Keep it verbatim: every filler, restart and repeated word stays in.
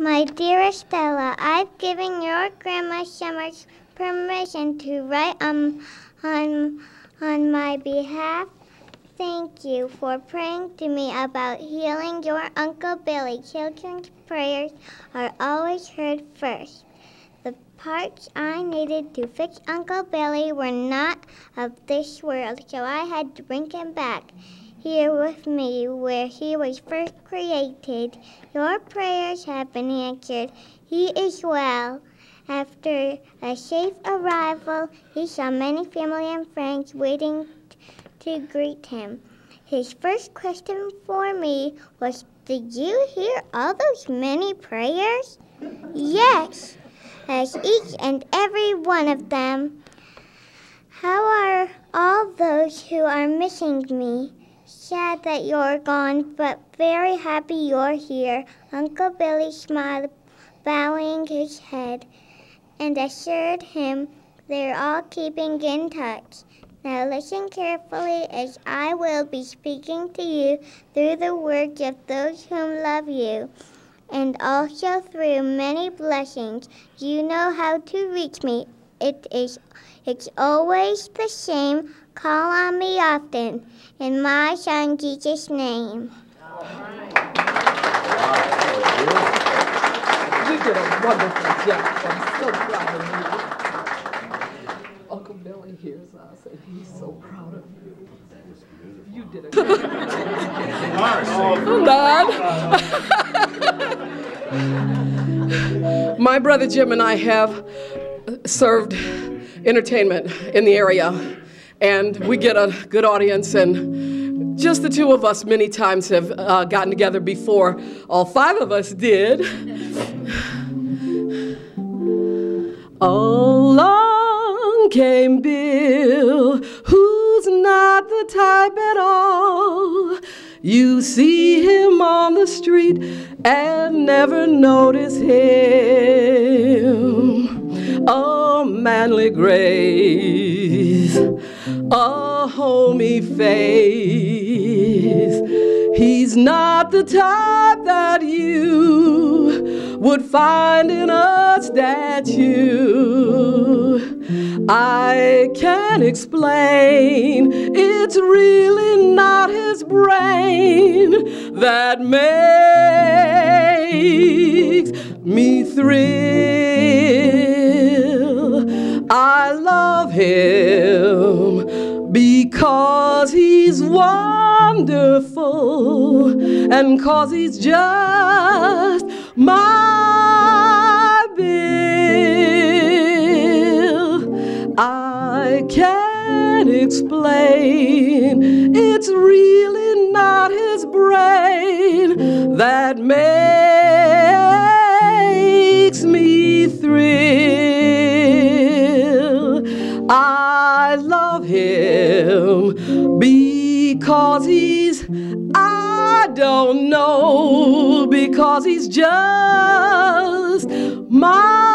My dearest Bella, I've given your Grandma Summers permission to write on, on, on my behalf. Thank you for praying to me about healing your Uncle Billy. Children's prayers are always heard first. The parts I needed to fix Uncle Billy were not of this world, so I had to bring him back here with me where he was first created. Your prayers have been answered. He is well. After a safe arrival, he saw many family and friends waiting to greet him. His first question for me was, did you hear all those many prayers? Yes, as each and every one of them. How are all those who are missing me? Sad that you're gone, but very happy you're here. Uncle Billy smiled, bowing his head, and assured him they're all keeping in touch. Now listen carefully, as I will be speaking to you through the words of those whom love you, and also through many blessings. You know how to reach me. It is, it's always the same. Call on me often. In my Son Jesus' name. All right. You did a wonderful job. I'm so proud of you. Uncle Billy hears us, and he's so proud of you. You did a good job. My brother Jim and I have served entertainment in the area, and we get a good audience, and just the two of us many times have uh, gotten together before all five of us did. Along came Bill, who's not the type at all. You see him on the street and never notice him. A manly grace, a homey face. He's not the type that you would find in a statue. I can't explain, it's really not his brain that makes me thrill. I love him because he's wonderful and 'cause he's just my Bill. I can't explain, it's really not his brain that makes me thrill. I love him because he's, I don't know, because he's just my